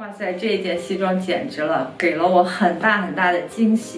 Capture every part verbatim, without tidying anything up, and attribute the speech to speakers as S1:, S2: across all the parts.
S1: 哇塞，这一件西装简直了，给了我很大很大的惊喜。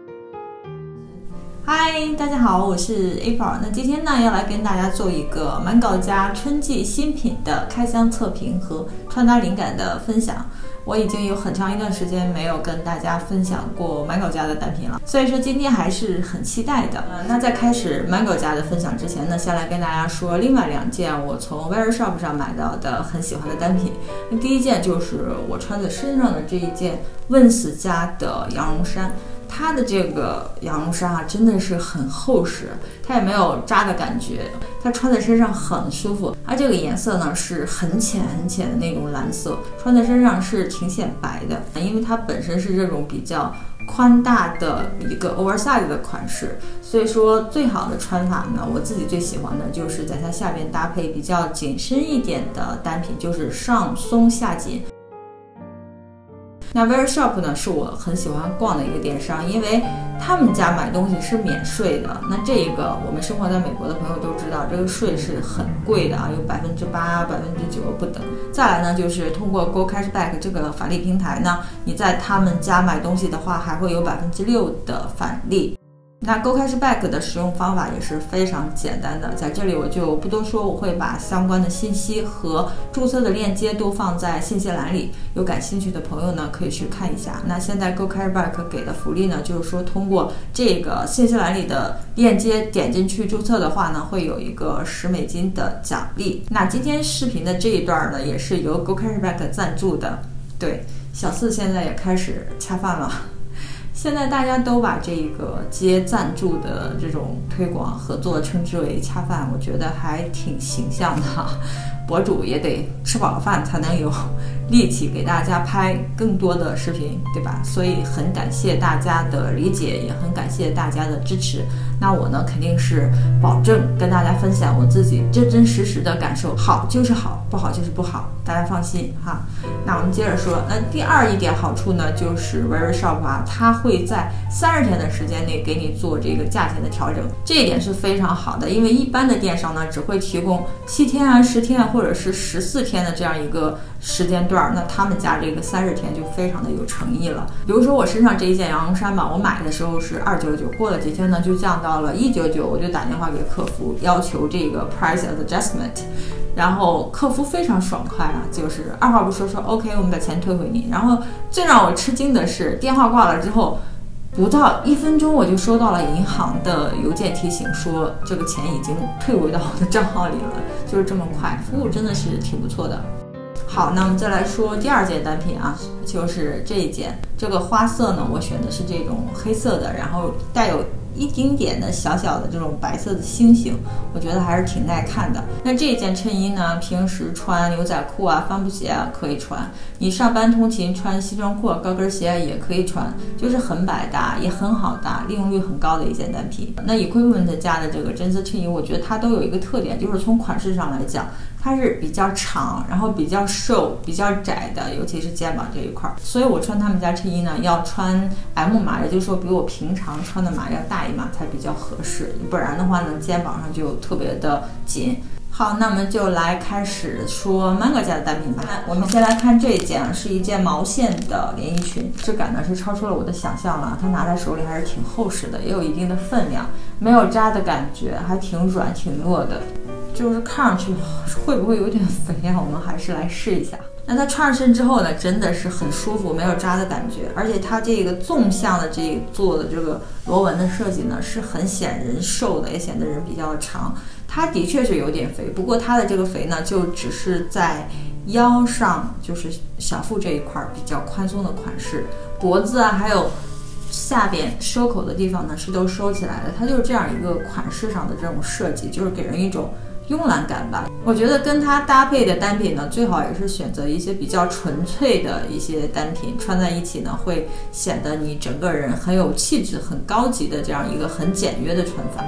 S2: 嗨，大家好，我是 April。那今天呢，要来跟大家做一个满稿家春季新品的开箱测评和穿搭灵感的分享。我已经有很长一段时间没有跟大家分享过满稿家的单品了，所以说今天还是很期待的。呃、那在开始满稿家的分享之前呢，先来跟大家说另外两件我从 Very Shop 上买到的很喜欢的单品。那第一件就是我穿在身上的这一件问死家的羊绒衫。它的这个羊绒衫啊，真的是很厚实，它也没有扎的感觉，它穿在身上很舒服。它这个颜色呢是很浅很浅的那种蓝色，穿在身上是挺显白的，因为它本身是这种比较宽大的一个 oversize 的款式，所以说最好的穿法呢，我自己最喜欢的就是在它下边搭配比较紧身一点的单品，就是上松下紧。那 Very Shop 呢是我很喜欢逛的一个电商，因为他们家买东西是免税的。那这个我们生活在美国的朋友都知道，这个税是很贵的啊，有百分之八、百分之九不等。再来呢，就是通过 Go Cashback 这个返利平台呢，你在他们家买东西的话，还会有百分之六的返利。那 Go Cashback 的使用方法也是非常简单的，在这里我就不多说，我会把相关的信息和注册的链接都放在信息栏里，有感兴趣的朋友呢可以去看一下。那现在 Go Cashback 给的福利呢，就是说通过这个信息栏里的链接点进去注册的话呢，会有一个十美金的奖励。那今天视频的这一段呢，也是由 Go Cashback 赞助的。对，小四现在也开始恰饭了。现在大家都把这个接赞助的这种推广合作称之为恰饭，我觉得还挺形象的哈。博主也得吃饱了饭才能有力气给大家拍更多的视频，对吧？所以很感谢大家的理解，也很感谢大家的支持。那我呢，肯定是保证跟大家分享我自己真真实实的感受，好就是好，不好就是不好，大家放心哈。那我们接着说，那第二一点好处呢，就是 Very Shop 啊，它会在三十天的时间内给你做这个价钱的调整，这一点是非常好的，因为一般的电商呢只会提供七天啊、十天啊，或者是十四天的这样一个时间段，那他们家这个三十天就非常的有诚意了。比如说我身上这一件羊绒衫吧，我买的时候是二九九，过了几天呢就降到了一九九，我就打电话给客服要求这个 price adjustment， 然后客服非常爽快啊，就是二话不说说 OK， 我们把钱退回你。然后最让我吃惊的是，电话挂了之后不到一分钟，我就收到了银行的邮件提醒，说这个钱已经退回到我的账号里了，就是这么快，服务真的是挺不错的。好，那我们再来说第二件单品啊，就是这一件，这个花色呢，我选的是这种黑色的，然后带有一丁点的小小的这种白色的星星，我觉得还是挺耐看的。那这件衬衣呢，平时穿牛仔裤啊、帆布鞋啊可以穿，你上班通勤穿西装裤、高跟鞋也可以穿，就是很百搭，也很好搭，利用率很高的一件单品。那 Equipment 家的这个真丝衬衣，我觉得它都有一个特点，就是从款式上来讲，它是比较长，然后比较瘦、比较窄的，尤其是肩膀这一块，所以我穿他们家衬衣呢，要穿 M 码，也就是说比我平常穿的码要大一码才比较合适，不然的话呢，肩膀上就特别的紧。好，那我们就来开始说 Mango 家的单品吧。我们先来看这一件，是一件毛线的连衣裙，质感呢是超出了我的想象了，它拿在手里还是挺厚实的，也有一定的分量，没有扎的感觉，还挺软挺糯的。就是看上去会不会有点肥啊？我们还是来试一下。那它穿上身之后呢，真的是很舒服，没有扎的感觉，而且它这个纵向的这一做的这个螺纹的设计呢，是很显人瘦的，也显得人比较长。它的确是有点肥，不过它的这个肥呢，就只是在腰上，就是小腹这一块比较宽松的款式，脖子啊还有下边收口的地方呢是都收起来的，它就是这样一个款式上的这种设计，就是给人一种慵懒感吧。我觉得跟它搭配的单品呢，最好也是选择一些比较纯粹的一些单品，穿在一起呢，会显得你整个人很有气质、很高级的这样一个很简约的穿法。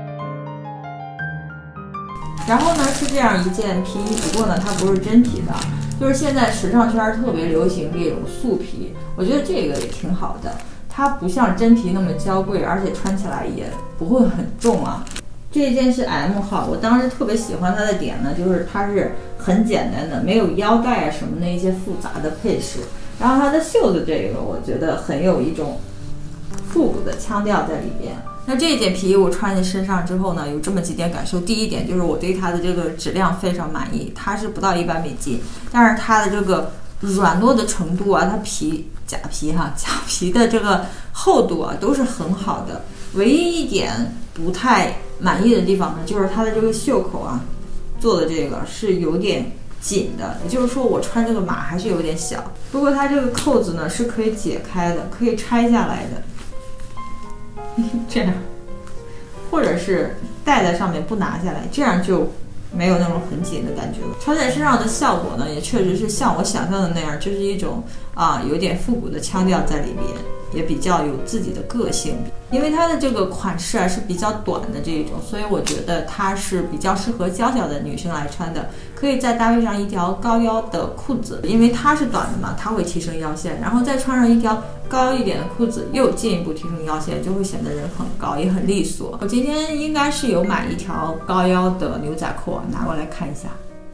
S2: 然后呢是这样一件皮衣，不过呢它不是真皮的，就是现在时尚圈特别流行这种素皮，我觉得这个也挺好的。它不像真皮那么娇贵，而且穿起来也不会很重啊。 这件是 M 号，我当时特别喜欢它的点呢，就是它是很简单的，没有腰带啊什么的一些复杂的配饰。然后它的袖子这个，我觉得很有一种复古的腔调在里边。那这件皮衣我穿在身上之后呢，有这么几点感受。第一点就是我对它的这个质量非常满意，它是不到一百美金，但是它的这个软糯的程度啊，它皮假皮哈、啊、假皮的这个厚度啊都是很好的。唯一一点不太满意的地方呢，就是它的这个袖口啊做的这个是有点紧的，也就是说我穿这个码还是有点小。不过它这个扣子呢是可以解开的，可以拆下来的，这样，或者是戴在上面不拿下来，这样就没有那种很紧的感觉了。穿在身上的效果呢，也确实是像我想象的那样，就是一种啊有点复古的腔调在里面，也比较有自己的个性。因为它的这个款式啊是比较短的这一种，所以我觉得它是比较适合娇小的女生来穿的。可以再搭配上一条高腰的裤子，因为它是短的嘛，它会提升腰线，然后再穿上一条高一点的裤子，又进一步提升腰线，就会显得人很高也很利索。我今天应该是有买一条高腰的牛仔裤，拿过来看一下。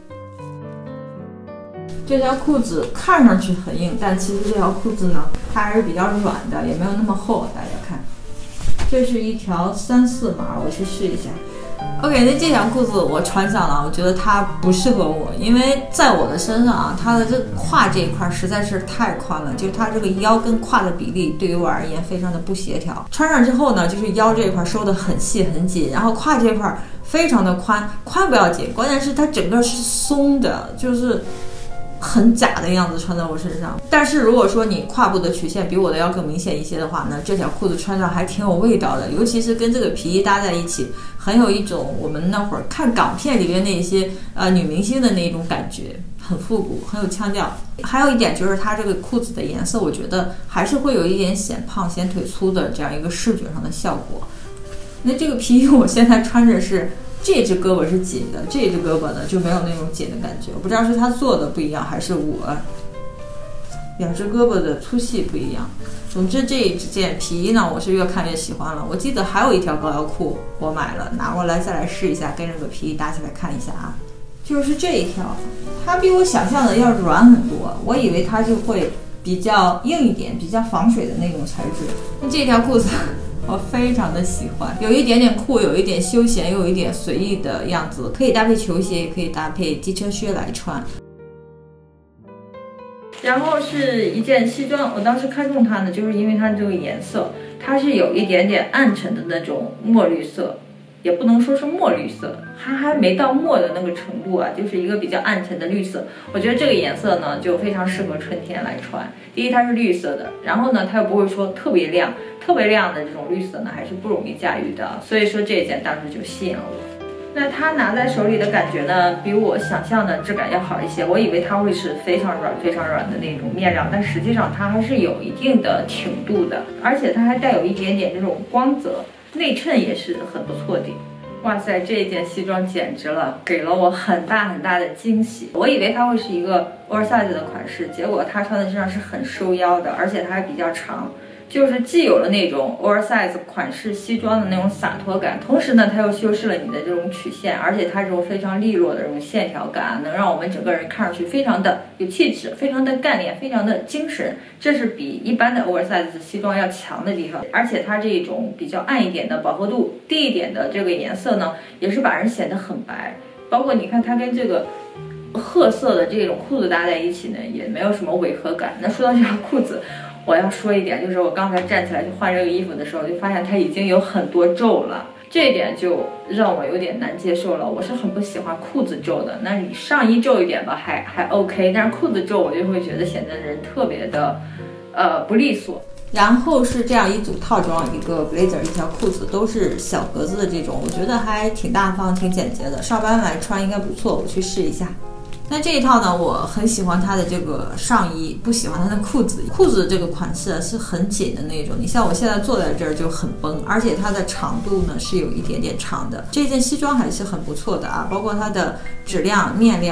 S2: 这条裤子看上去很硬，但其实这条裤子呢，它还是比较软的，也没有那么厚。大家看，这是一条三四码，我去试一下。OK， 那这条裤子我穿上了，我觉得它不适合我，因为在我的身上啊，它的这胯这一块实在是太宽了，就是它这个腰跟胯的比例对于我而言非常的不协调。穿上之后呢，就是腰这一块收得很细很紧，然后胯这一块非常的宽，宽不要紧，关键是它整个是松的，就是很假的样子穿在我身上。但是如果说你胯部的曲线比我的要更明显一些的话呢，这条裤子穿上还挺有味道的，尤其是跟这个皮衣搭在一起，很有一种我们那会儿看港片里面那些呃女明星的那种感觉，很复古，很有腔调。还有一点就是它这个裤子的颜色，我觉得还是会有一点显胖显腿粗的这样一个视觉上的效果。那这个皮衣我现在穿着是这只胳膊是紧的，这只胳膊呢就没有那种紧的感觉，我不知道是它做的不一样，还是我两只胳膊的粗细不一样。总之这一件皮衣呢，我是越看越喜欢了。我记得还有一条高腰裤我买了，拿过来再来试一下，跟这个皮衣搭起来看一下啊。就是这一条，它比我想象的要软很多，我以为它就会比较硬一点，比较防水的那种材质。那这条裤子我非常的喜欢，有一点点酷，有一点休闲，又有一点随意的样子，可以搭配球鞋，也可以搭配机车靴来穿。然后是一件西装，我当时看中它呢，就是因为它这个颜色，它是有一点点暗沉的那种墨绿色，也不能说是墨绿色，它还没到墨的那个程度啊，就是一个比较暗沉的绿色。我觉得这个颜色呢，就非常适合春天来穿。第一，它是绿色的，然后呢，它又不会说特别亮，特别亮的这种绿色呢，还是不容易驾驭的。所以说这一件当时就吸引了我。那它拿在手里的感觉呢，比我想象的质感要好一些。我以为它会是非常软、非常软的那种面料，但实际上它还是有一定的挺度的，而且它还带有一点点这种光泽，内衬也是很不错的。哇塞，这一件西装简直了，给了我很大很大的惊喜。我以为它会是一个 oversize 的款式，结果它穿在身上是很收腰的，而且它还比较长。就是既有了那种 oversize 款式西装的那种洒脱感，同时呢，它又修饰了你的这种曲线，而且它这种非常利落的这种线条感，能让我们整个人看上去非常的有气质，非常的干练，非常的精神。这是比一般的 oversize 西装要强的地方。而且它这种比较暗一点的饱和度低一点的这个颜色呢，也是把人显得很白。包括你看它跟这个褐色的这种裤子搭在一起呢，也没有什么违和感。那说到这条裤子，我要说一点，就是我刚才站起来去换这个衣服的时候，就发现它已经有很多皱了，这一点就让我有点难接受了。我是很不喜欢裤子皱的，那你上衣皱一点吧，还还 OK， 但是裤子皱我就会觉得显得人特别的，呃，不利索。然后是这样一组套装，一个 blazer， 一条裤子，都是小格子的这种，我觉得还挺大方，挺简洁的，上班来穿应该不错，我去试一下。那这一套呢，我很喜欢它的这个上衣，不喜欢它的裤子。裤子这个款式是很紧的那种，你像我现在坐在这儿就很绷，而且它的长度呢是有一点点长的。这件西装还是很不错的啊，包括它的质量、面料，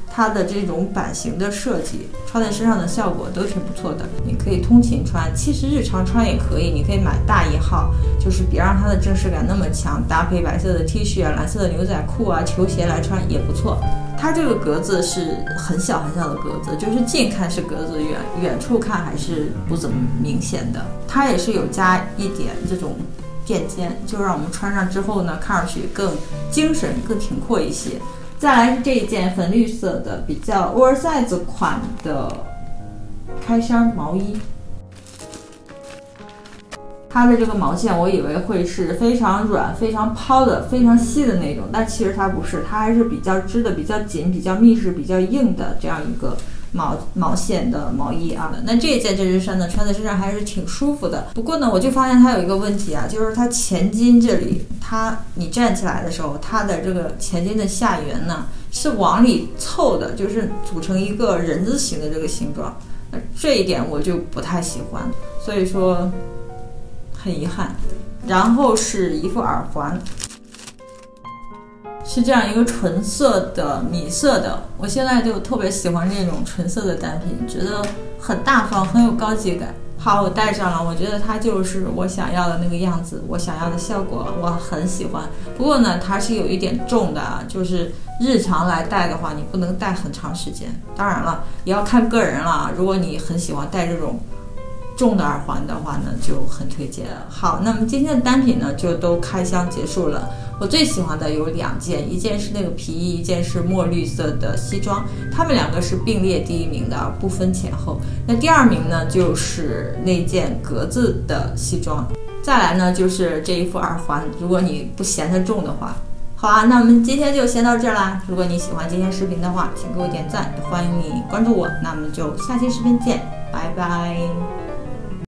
S2: 它的这种版型的设计，穿在身上的效果都挺不错的。你可以通勤穿，其实日常穿也可以，你可以买大一号，就是别让它的正式感那么强，搭配白色的 T 恤啊、蓝色的牛仔裤啊、球鞋来穿也不错。它这个格子是很小很小的格子，就是近看是格子，远远处看还是不怎么明显的。它也是有加一点这种垫肩，就让我们穿上之后呢，看上去更精神、更挺阔一些。再来是这一件粉绿色的比较 oversize 款的开衫毛衣。它的这个毛线我以为会是非常软、非常抛的、非常细的那种，但其实它不是，它还是比较织的比较紧、比较密实、比较硬的这样一个毛毛线的毛衣啊。那这一件针织衫呢，穿在身上还是挺舒服的。不过呢，我就发现它有一个问题啊，就是它前襟这里，它你站起来的时候，它的这个前襟的下缘呢是往里凑的，就是组成一个人字形的这个形状。那这一点我就不太喜欢，所以说很遗憾。然后是一副耳环，是这样一个纯色的米色的，我现在就特别喜欢这种纯色的单品，觉得很大方，很有高级感。好，我戴上了，我觉得它就是我想要的那个样子，我想要的效果，我很喜欢。不过呢，它是有一点重的啊，就是日常来戴的话，你不能戴很长时间。当然了，也要看个人了，如果你很喜欢戴这种重的耳环的话呢，就很推荐。好，那么今天的单品呢就都开箱结束了。我最喜欢的有两件，一件是那个皮衣，一件是墨绿色的西装，它们两个是并列第一名的，不分前后。那第二名呢就是那件格子的西装，再来呢就是这一副耳环，如果你不嫌它重的话。好啊，那我们今天就先到这儿啦。如果你喜欢今天视频的话，请给我点赞，也欢迎你关注我。那我们就下期视频见，拜拜。